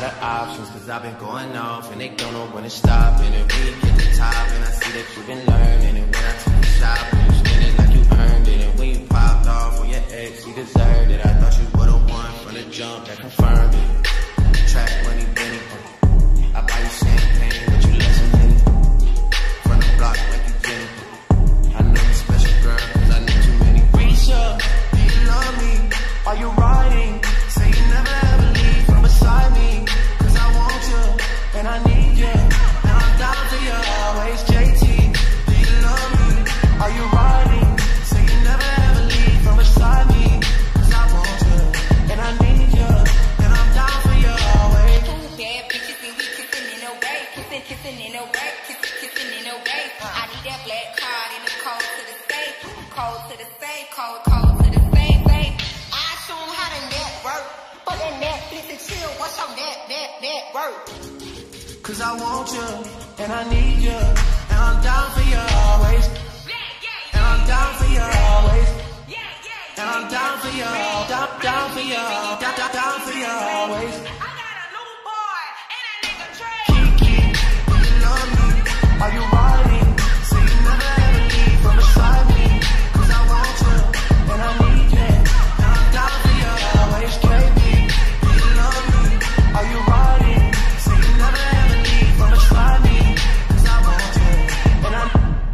of options, cause I've been going off and they don't know when to stop. And then when you get to the top, and I see that you've been learning. And when I took you shopping, you spend it like you earned it. And when you popped off on your ex, you deserved it. I thought you were the one from the jump that confirmed it. Track money, Benny. I buy you champagne, but you less than Henny. From the block like you Jenny. I know you special, girl, cause I know too many. Risha, do you love me? Are you riding? Say you never ever leave from beside me. Cause I want you, and I need you, and I'm down for you always. JT, do you love me? Are you riding? Say you never ever leave from beside me. Cause I want you, and I need you, and I'm down for you always. Bad bitches and we kissing in a way. Kissing in a way. Kissing in a way. I need that black card in the cold to the safe. Cold to the safe. Cold to the safe. I show 'em how to network. But that Netflix and chill. What's your network? Cause I want you, and I need you, and I'm down for you always. And I'm down for you always. And I'm down for you, down for you, down for you always. I got a new boy and a nigga Trey. Kiki, do you love me? Are you riding? Say you never ever leave from beside me. Cause I want you, and I need you, and I'm down for you always. KB, do you love me? Are you riding? Say you never ever leave from beside me. Cause I want you, and I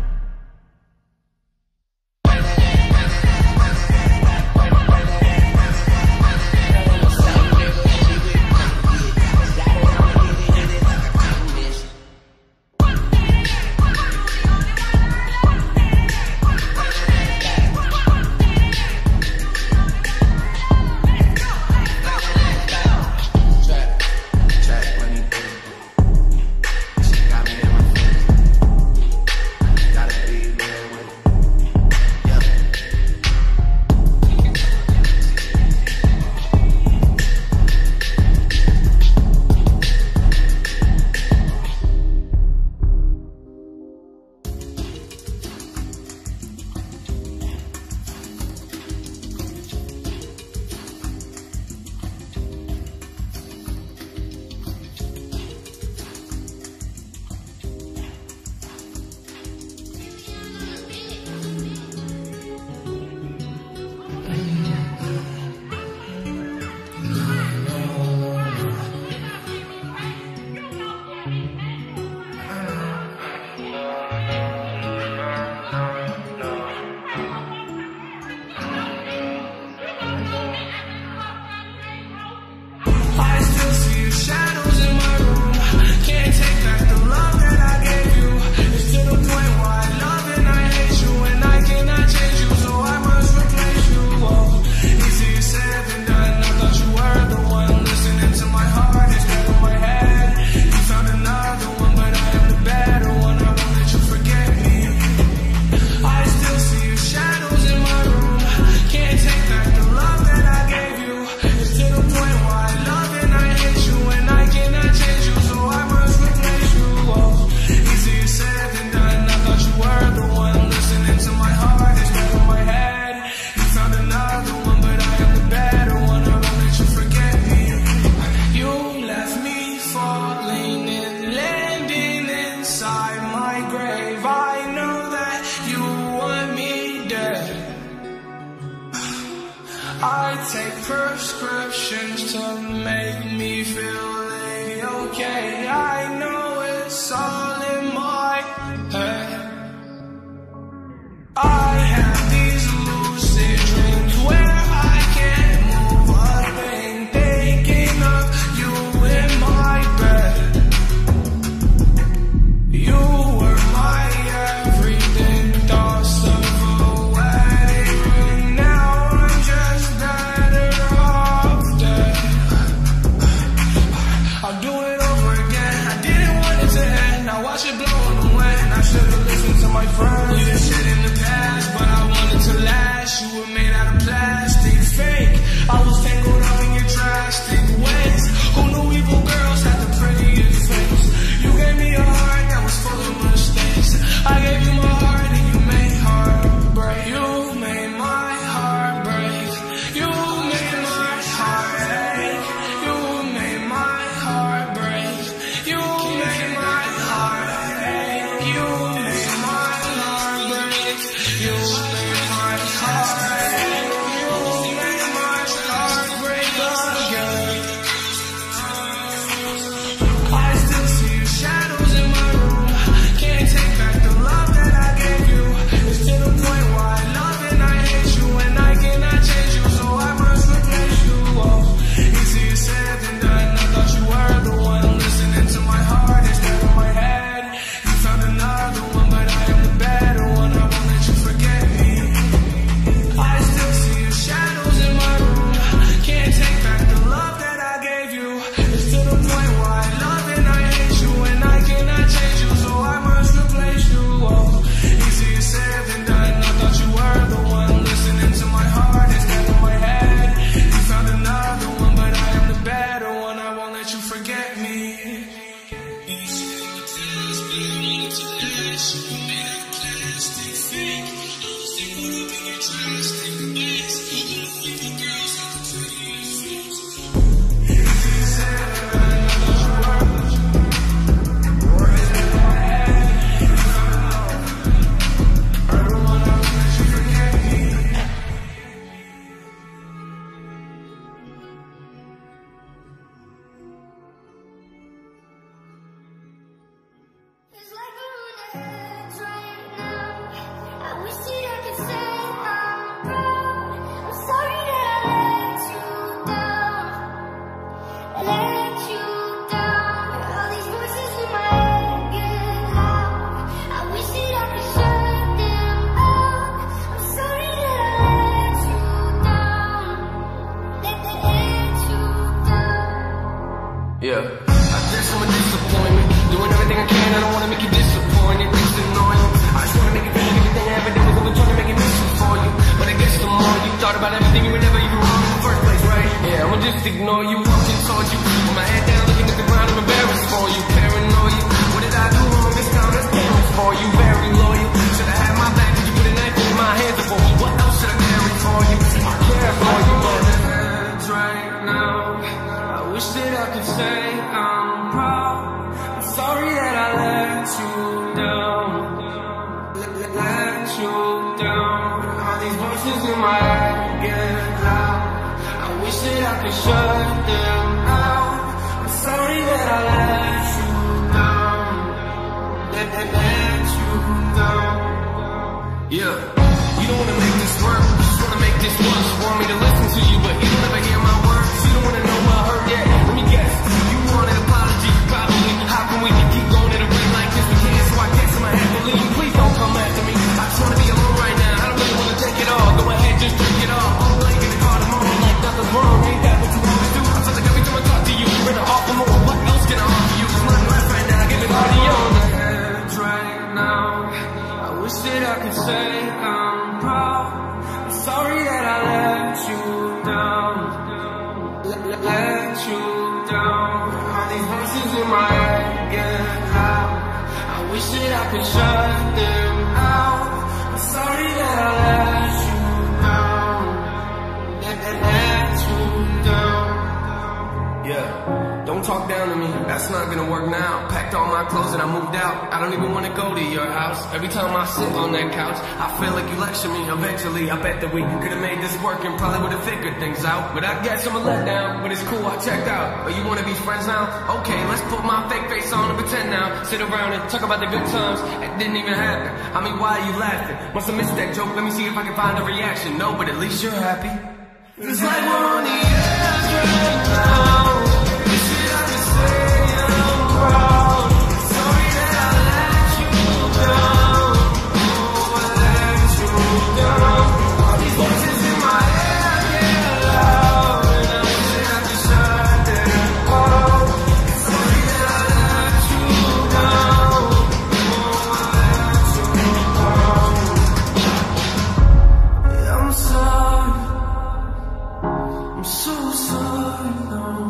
take prescriptions to make me feel okay. I know it's all in my head. I have these lucid dreams where I can't move a thing, thinking of you in my bed. You were my everything, thoughts of a wedding ring. Now I'm just better off dead. I'll do it over again. I didn't want it to end. Now watch it blow in the wind. I should've listened to my friends. We did shit in the past, but I wanted to last. You were made out of plastic, fake. I was tangled up in your drastic ways. Who knew evil girls had the prettiest face? You gave me a heart that was full of mistakes. I gave you my heart and you made heartbreak. You made my heart break. You made my heart ache. You made my heart you made my heart ache. You made my heart break again. I still see your shadows in my room. Can't take back the love that I gave you. It's to the point where I love and I hate you, and I cannot change you, so I must replace you. Oh, easier said than done. I thought you were the one listening to my heart instead of my head. You found another one, but I am the better one. I won't let you forget me. I still see your shadows in my room. Can't take back the love that I gave you. It's to the point where I love and I hate you, and I cannot change you, so I must replace you. Oh, easier said than done. I thought you were the one listening to my heart instead of my head. You found another one, but I am the better one. I won't let you forget me. It's like we're on the edge right now. I wish that I could say I'm proud. I'm sorry that I let you down. Let you down. All these voices in my head get loud. I wish that I could shut them out. I'm sorry that I let you down. Let you down. Yeah, I guess I'm a disappointment. Doing everything I can, I don't wanna make you disappointed. It's annoying. I just wanna make you feel like everything I ever did was over trying to make it easy for you. But I guess the more you thought about everything, you were never even wrong in the first place, right? Yeah, I'ma just ignore you, walking towards you. With my head down, looking at the ground, I'm embarrassed for you. Paranoia. What did I do wrong this time? That's damage for you. Very loyal. Should've had my back, 'cause you put a knife in my hands before. What else should I carry for you? I care for you, but right now, I wish that I could say I'm proud. I'm sorry that I let you down. Let you down. All these voices in my head get loud. I wish that I could shut them out. I'm sorry that I let you down. Let you down. Yeah. You don't wanna make this work, you just wanna make this work. You want me to listen to you, but you don't ever hear my words. You don't wanna know what I heard yet. Let me guess, you want an apology, probably. How can we keep going at a rate like this? We can't, so I guess I'ma have to leave. Please don't come after me. I just wanna be alone right now. I don't really wanna take it all. Go ahead, just drink it all. I'm like in the car tomorrow, like nothing's wrong. Ain't that what you always do? I feel like every time I talk to you, you're in the offer more. What else can I offer you? There's nothing left right now. Give it all to you on the edge right now. I wish that I could say I'm proud. I'm sorry that I let you down. Let you down. All these voices in my head get loud. I wish that I could shut them out. I'm sorry that I let you down. Let you down. Yeah. Don't talk down to me, that's not gonna work now. Packed all my clothes and I moved out. I don't even wanna go to your house. Every time I sit on that couch, I feel like you lecture me. Eventually, I bet that we could've made this work and probably would've figured things out. But I guess I'm a letdown, but it's cool, I checked out. Oh, you wanna be friends now? Okay, let's put my fake face on and pretend now. Sit around and talk about the good times. It didn't even happen. I mean, why are you laughing? Must have missed that joke, let me see if I can find a reaction. No, but at least you're happy. It's like we're on the edge right now. I'm so sorry, no.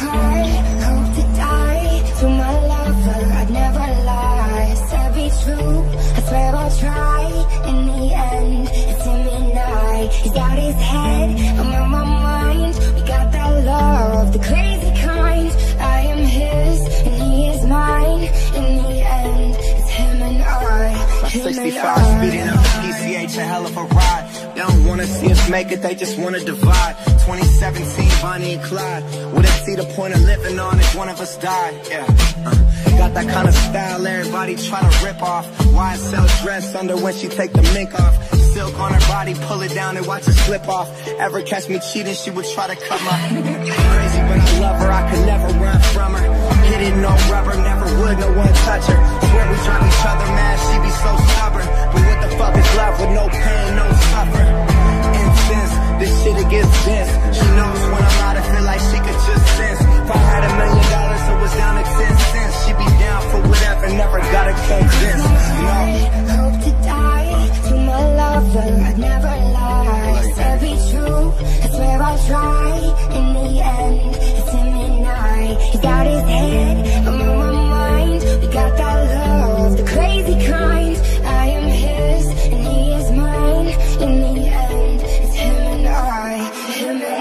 heart, hope to die. To my lover, I'd never lie. Said be true, I swear I'll try. In the end, it's him and I. He's got his head, I'm on my mind. We got that love, the crazy kind. I am his, and he is mine. In the end, it's him and I. 65 speeding up the PCH, a hell of a ride. They don't wanna see us make it, they just wanna divide. 2017, Bonnie and Clyde. Wouldn't see the point of living on if one of us died. Yeah, got that kind of style everybody try to rip off. YSL dress under when she take the mink off. Silk on her body, pull it down and watch it slip off. Ever catch me cheating, she would try to cut my crazy, but I love her, I could never run from her. Hit it, no rubber, never would, no one touch her. Swear we drive each other mad, she be so stubborn. But what the fuck is love with no pain, no suffer? Intense, this shit it gets dense. She knows when I'm out, I feel like she could just sense. If I had $1 million, it was down to 10 cents. She be down for whatever, never gotta convince. No. Hope to die to my lover, I'd never lie. Said be true, I swear I'll try. In the end, it's him and I. He's got his head, I'm on my mind. We got that love, the crazy kind. I am his, and he is mine. In the end, it's him and I. Him and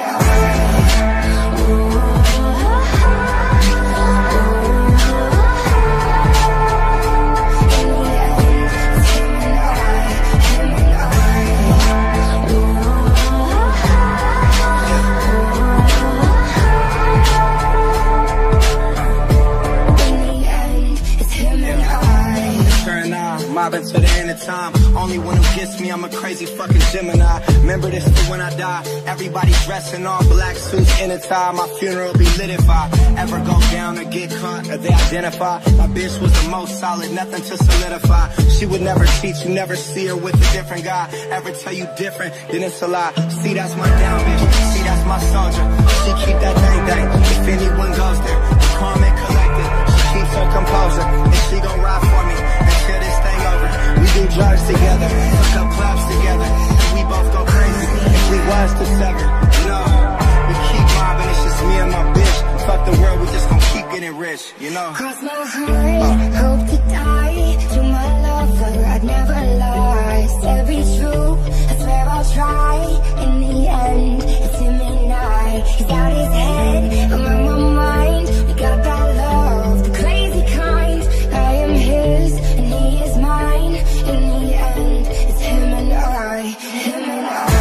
mobbing to the end of time. Only one who gets me, I'm a crazy fucking Gemini. Remember this for when I die. Everybody dressing all black suits in a tie. My funeral be lit if I ever go down or get caught or they identify. My bitch was the most solid, nothing to solidify. She would never cheat, you never see her with a different guy. Ever tell you different, then it's a lie. See, that's my down bitch, see, that's my soldier. She keep that thing, if anyone goes there. Calm and collected, she keeps her composure. And she gon' ride for me until this thing over. We do drugs together, hook up clubs together, and we both go crazy if we was to sever. No, we keep mobbing, it's just me and my bitch. Fuck the world, we just gon' keep getting rich, you know. Cross my heart, hope to die. To my lover, I'd never lie. Said be true, I swear I'll try. In the end, it's him and I. He's got his head, I'm on my mind. We got that love, the crazy kind. I am his, and he is mine. In the end, it's him and I. Him and I.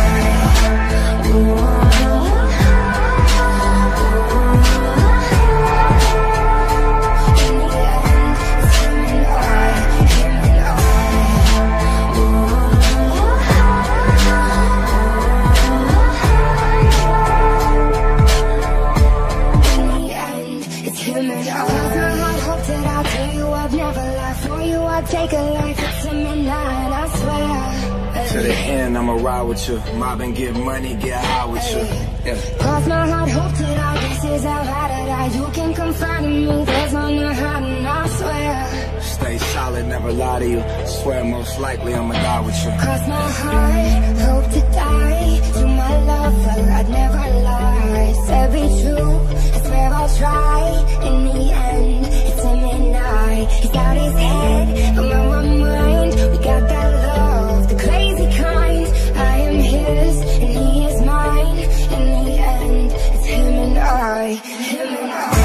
Take a life, it's a midnight, I swear. To the end, I'ma ride with you. Mob and get money, get high with you. Yeah. Cross my heart, hope to die. This is how hard I die. You can confide in me, there's no need hiding, I swear. Stay solid, never lie to you. Swear most likely I'ma die with you. Cross my heart, hope to die. To my lover, I'd never lie. Said be true, I swear I'll try. In the end, it's him and I. He's got his head, I'm on my mind. We got that love, the crazy kind. I am his, and he is mine. In the end, it's him and I. Him and I.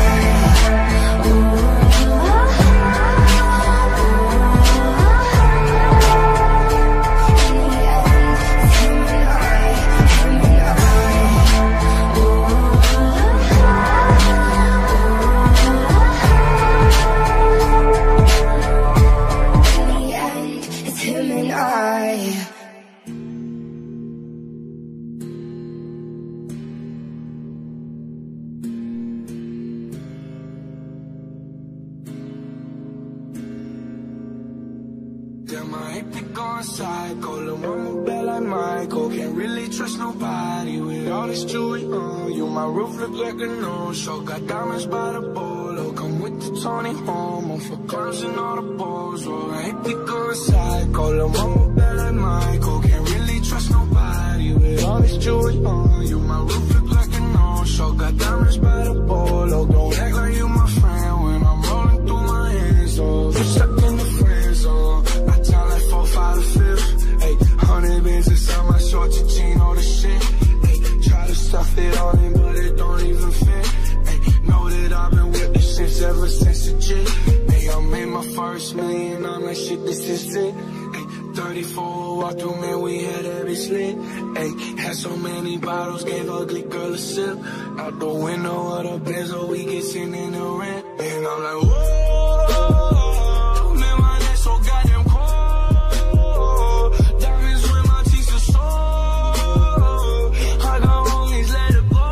Damn, I hate to go psycho. Lil' mama bad like Michael. Can't really trust nobody with all this jewelry on. You, my roof look like a no-show. Got diamonds by the bolo. Come with the Tony Homo for curves and all the balls. Oh, I hate to go psycho. Lil' mama bad like Michael. Can't really trust nobody with all this jewelry on. You, my roof look like a no-show. Got diamonds by the bolo. Don't act like you my friend when I'm rolling through my hands. Oh, you stuck in the friend zone. I tell like 4, 5 to 5th. Hey, 100 bins inside my shorts, your jean, all the shit. Hey, try to stuff it all in, but it don't even fit. Hey, know that I've been with this shit ever since the jit. Hey, I made my first million, I'm like shit, this is it. 34 walk through, man, we had every slit. Ayy, had so many bottles, gave ugly girl a sip. Out the window of the Benzo, we get sitting in the rent. And I'm like, whoa, man, my neck so goddamn cold. Diamonds with my teeth are sore. I got homies, let it go.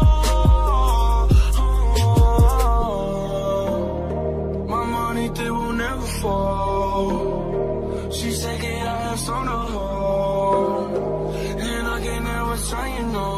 My money, they will never fall. She said that I have some to hold, and I can never tell you no.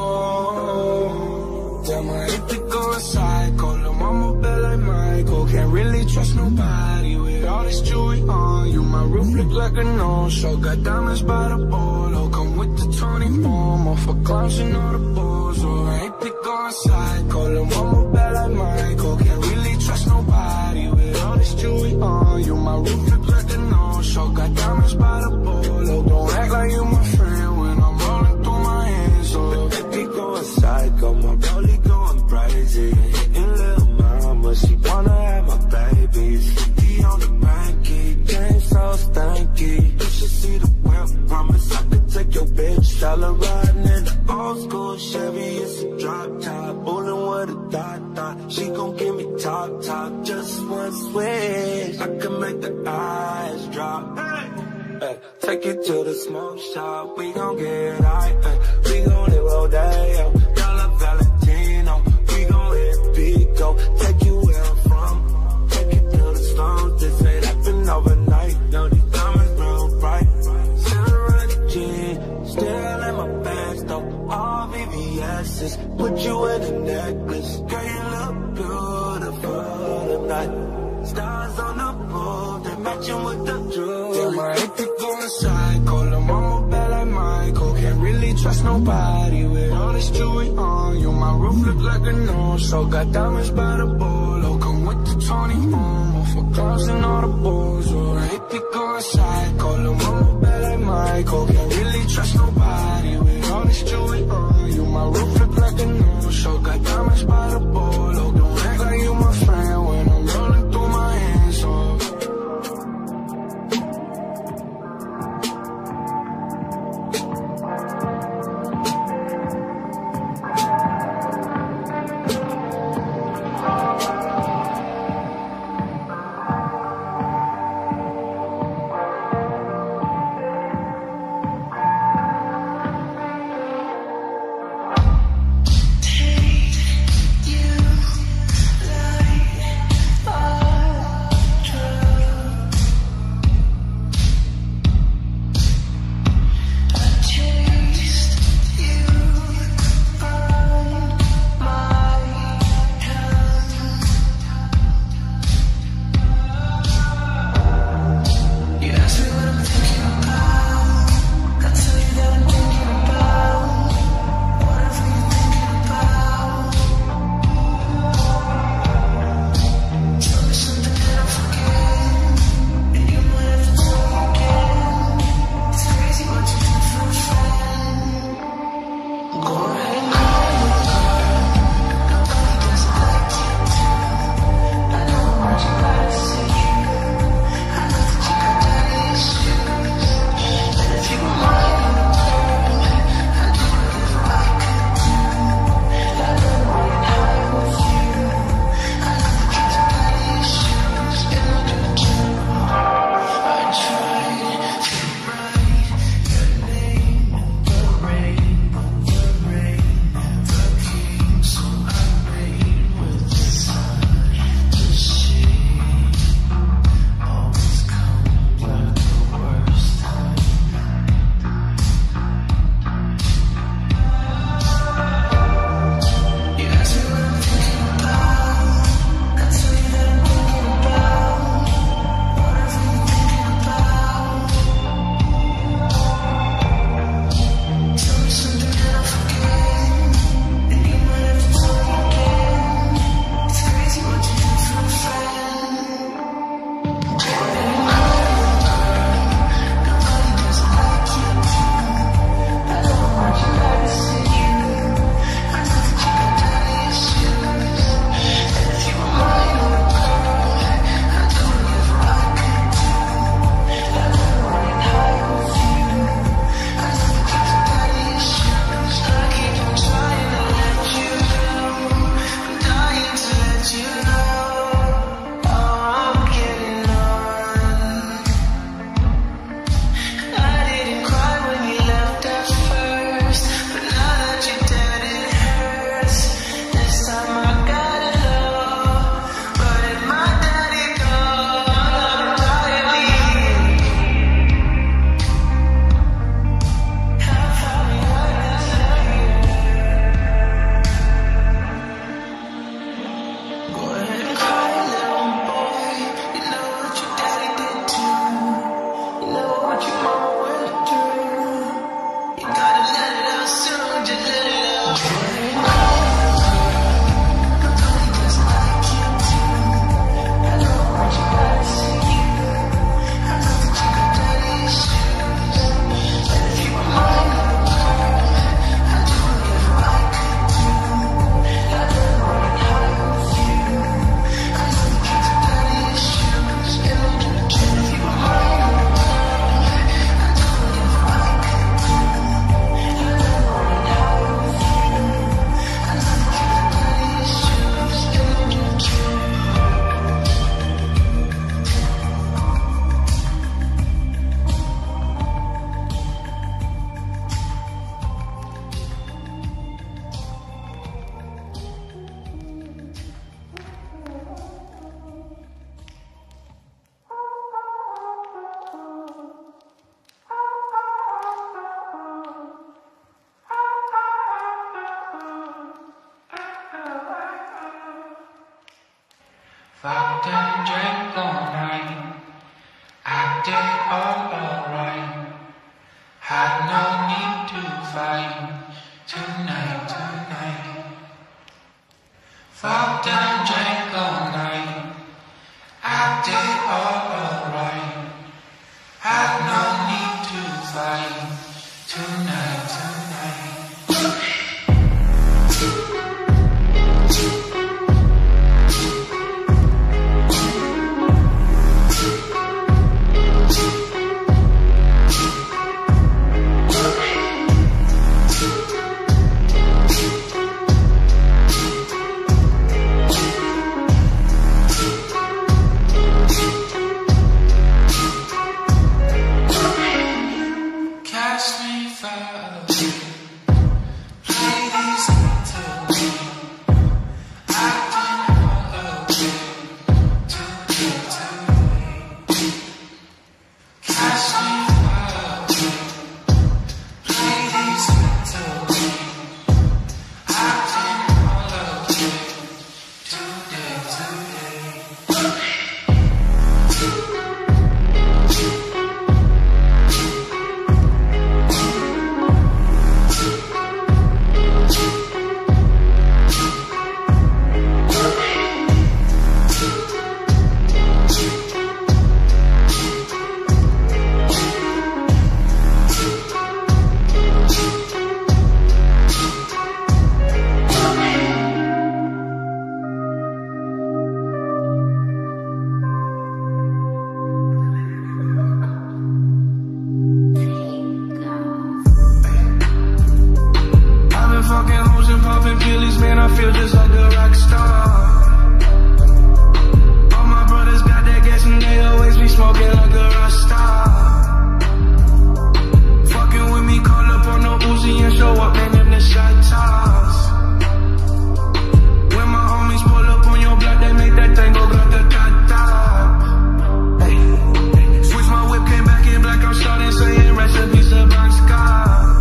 Damn, I hate to go psycho. Lil' mama bad like Michael. Can't really trust nobody with all this jewelry on you. My roof look like a no-show. Got diamonds by the bolo. Come with the Tony Momo for clowns and all the balls. Oh, I hate to go psycho. Lil' mama bad like Michael. Can't really trust nobody with all this jewelry on you. My roof look like a no-show. Got diamonds by the bolo. Don't act like you my friend when I'm rolling through my hands. Oh, they be going psycho. My rollie going crazy. Hitting little mama, she wanna have my babies. 50 on the banky, game so stanky. You should see the whip, promise I could take your bitch. Tell her riding in the old school Chevy, it's a drop top. Bullin' with a dot. She gon' give me top, just one switch. I can make the eyes drop. Hey, take it to the smoke shop, we gon' get high. We gon' live all day, Dollar Valentino. We gon' hit Pico, take you where I'm from. Take it to the stones, this ain't happen overnight. Know these diamonds real bright. Still run the gym, still in my pants though. All VVS's, put you in a necklace. Girl, you look beautiful tonight. Stars on the roof, they matching with the jewelry. Damn, I hate to go psycho. Lil' mama bad like Michael. Can't really trust nobody with all this jewelry on you. My roof look like a no-show. Got diamonds by the bolo. Come with the Tony Momo for clowns and all the balls. Oh, I hate to go psycho. Lil' mama bad like Michael. Can't really trust nobody with all this jewelry on you. My roof look like a no-show. Got diamonds by the bolo. Don't act like you my friend when I'm rolling through my hands. Oh. Fucked and drank all night, acted all alright. Had no need to fight tonight, tonight. Fucked and drank all night, acted all alright. Had no need to fight tonight, tonight. Cast me far away. Play these little games. Acting all okay. Too late. Cast me far away. Play these little games. Acting all okay. Today. Fucking hoes and popping pillies, man, I feel just like a rock star. All my brothers got that gas and they always be smoking like a rock star. Fucking with me, call up on no Uzi and show up, man, them the shot toss. When my homies pull up on your block, they make that thing go grata-ta-ta. Hey, switch my whip, came back in black, I'm shouting, saying recipes of boxcar.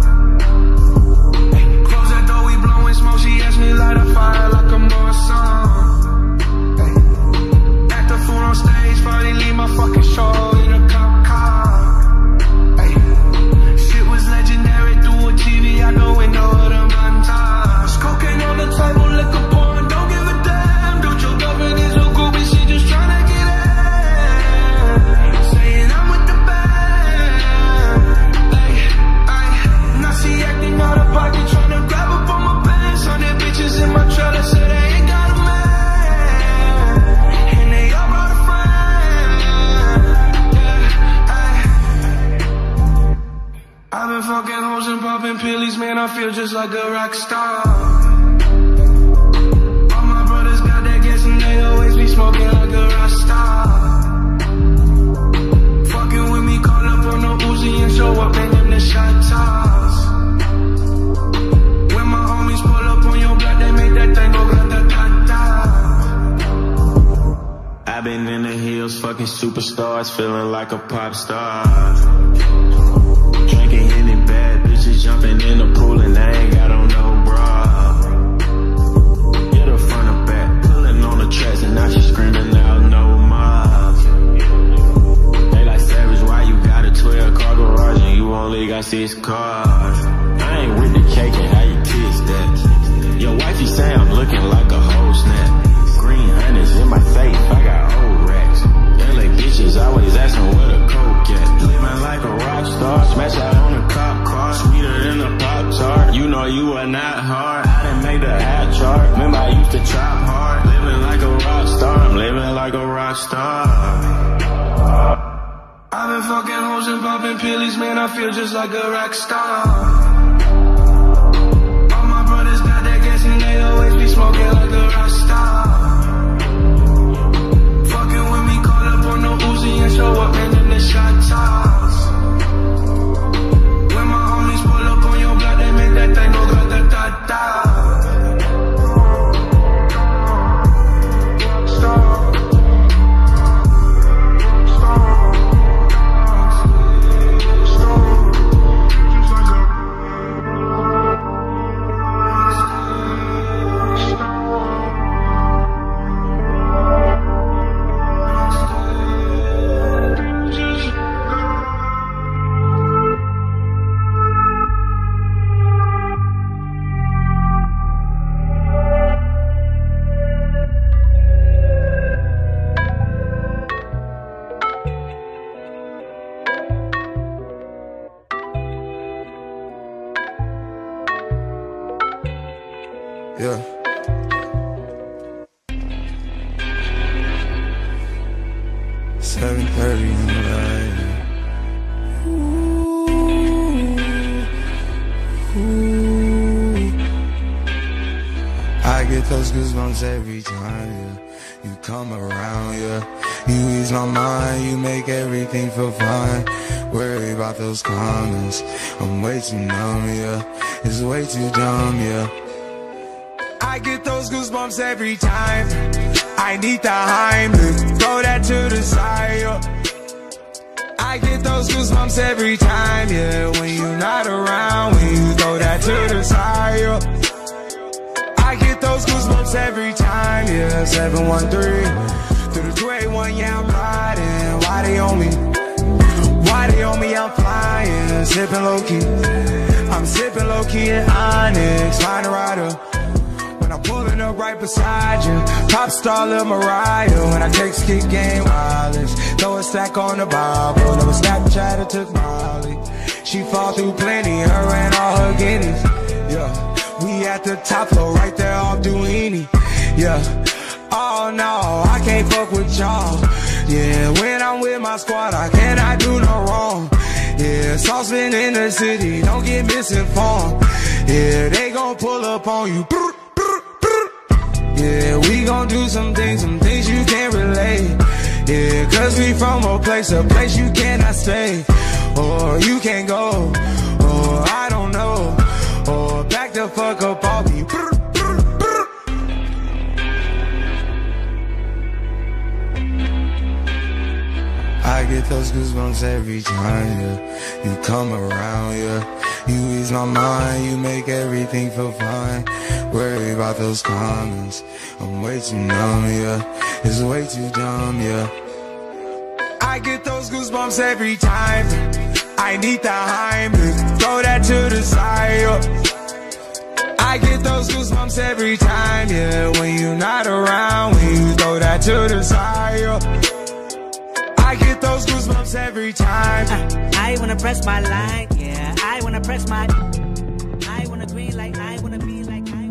Smoke, she asked me light a fire like a Morrison. Hey. Act a fool on stage, probably leave my fucking show in a cop car. Hey. Shit was legendary through a TV out the window of the montage. Cocaine on the table, liquor pouring, don't give a damn. Don't your girlfriend is a groupie, she just tryna get in. Saying I'm with the band. Hey. Now she acting out of pocket, tryna grab up on my back. On their bitches in my trailer, say they ain't got a man, and they all brought a friend. Yeah, I've been fucking hoes and popping pillies, man, I feel just like a rock star. All my brothers got that gas and they always be smoking like a rock star. Fucking with me, call up on no Uzi and show up, man, them the shot toss. When my homies pull up on your block, they make that thing go grata-ta-ta. I've been in the hills, fucking superstars, feeling like a pop star. Drinking any bad bitches, jumping in the pool and I ain't got on no bra. Hit her front or back, pulling on the tracks and now she screaming out no more. They like Savage, why you got a 12-car garage and you only got 6 cars? I ain't with the cake and how you kiss that. Your wifey say I'm looking like a whole snap. Green honey's in my safe, I got old racks. LA bitches always asking where the coke at. Living like a rock star, smash out on a cop car. Sweeter than a Pop-Tart, you know you are not hard. I done made the high chart, remember I used to chop hard. Living like a rock star, I'm living like a rock star. I've been fucking hoes and popping pillies, man, I feel just like a rock star. All my brothers got that gas and they always be smoking like a rock star. Fucking with me, call up on no Uzi and show up, man, them the shot toss. When my homies pull up on your block, they make that thing go grata-ta-ta. Yeah. $7:30 in the night. I get those goosebumps every time, yeah. You come around, yeah. You ease my mind, you make everything feel fine. Worry about those comments, I'm way too numb, yeah. It's way too dumb, yeah. I get those goosebumps every time. I need the Heimlich, throw that to the side, yeah. I get those goosebumps every time, yeah. When you're not around, when you throw that to the side, yeah. I get those goosebumps every time, yeah. 713 through the 281, yeah, I'm riding. Why they on me? Why they on me? I'm flying, sipping low key. I'm sipping low key in Onyx, find a rider. When I'm pulling up right beside you, pop star Lil Mariah. When I take skit game wireless, throw a stack on the Bible. Never Snapchat or took Molly. She fall through plenty, her and all her guineas. Yeah. We at the top floor, right there off Duini. Yeah. Oh no, I can't fuck with y'all. Yeah, when I'm with my squad, I cannot do no wrong. Yeah, saucepan in the city, don't get misinformed. Yeah, they gon' pull up on you. Yeah, we gon' do some things you can't relate. Yeah, cause we from a place you cannot stay. Or you can't go, or I don't know. Or back the fuck up off me. I get those goosebumps every time, yeah. You come around, yeah. You ease my mind, you make everything feel fine. Worry about those comments, I'm way too numb, yeah. It's way too dumb, yeah. I get those goosebumps every time. I need the Heimlich, throw that to the side, yeah. I get those goosebumps every time, yeah. When you're not around, when you throw that to the side, yeah. I get those goosebumps every time. I wanna press my line, yeah. I wanna press my. I wanna green like I wanna be like I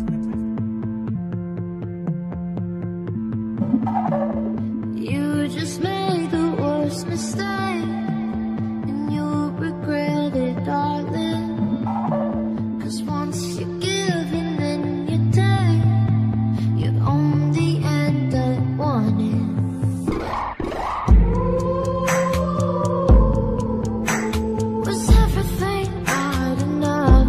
wanna. You just made the worst mistake, and you'll regret it, darling. 'Cause once you give and then you take, you only end up wanting. Was everything not enough?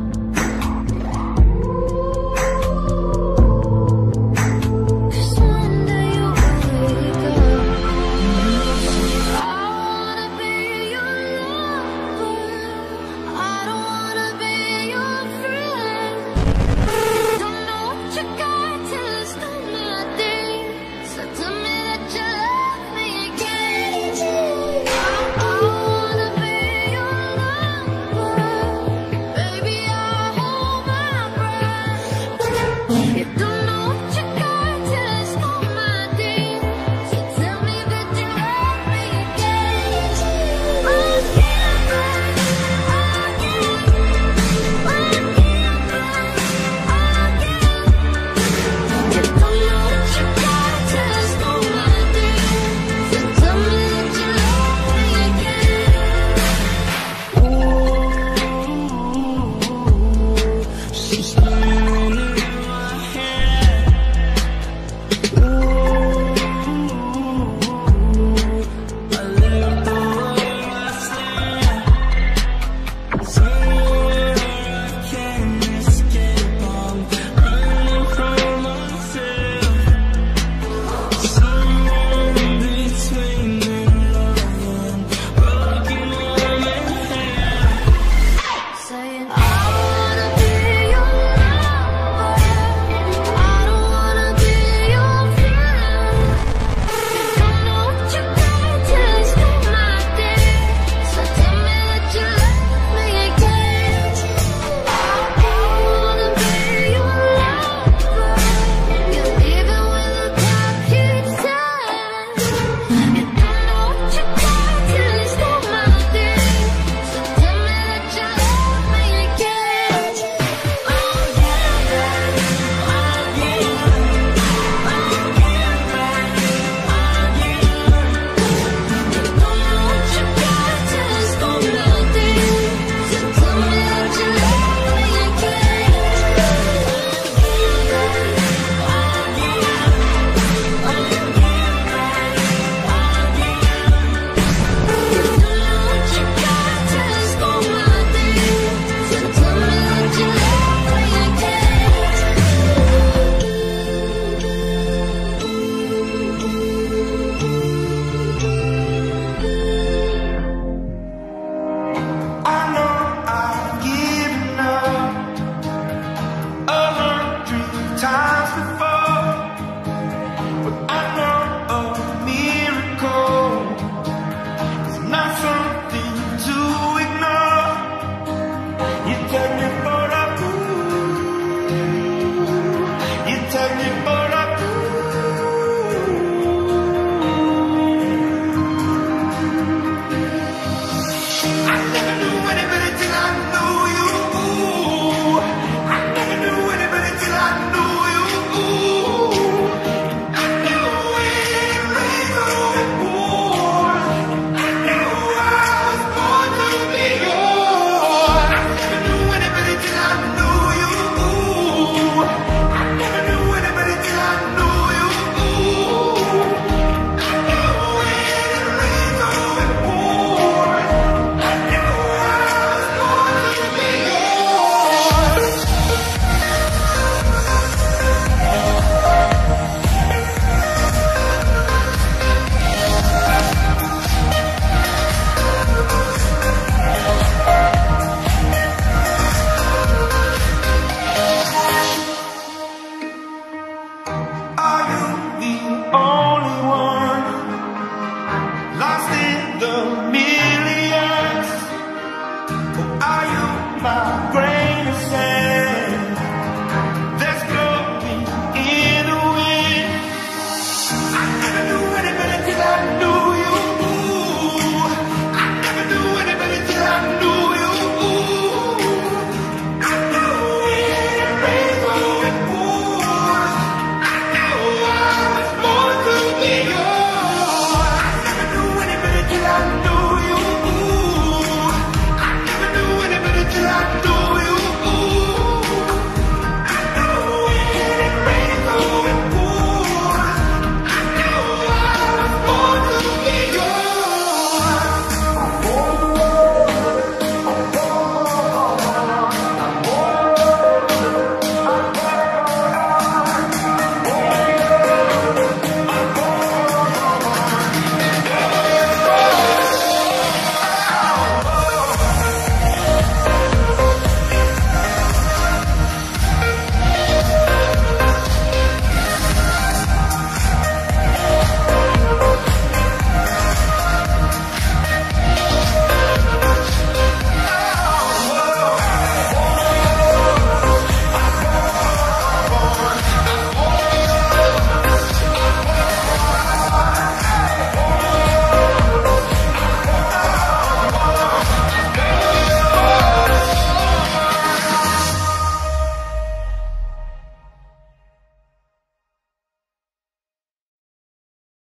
'Cause one day you'll wake up. I wanna be your lover, I don't wanna be your friend. Don't know what you got till it's done nothing. So tell me that you love me again. I wanna be your lover, baby, I hold my breath. You don't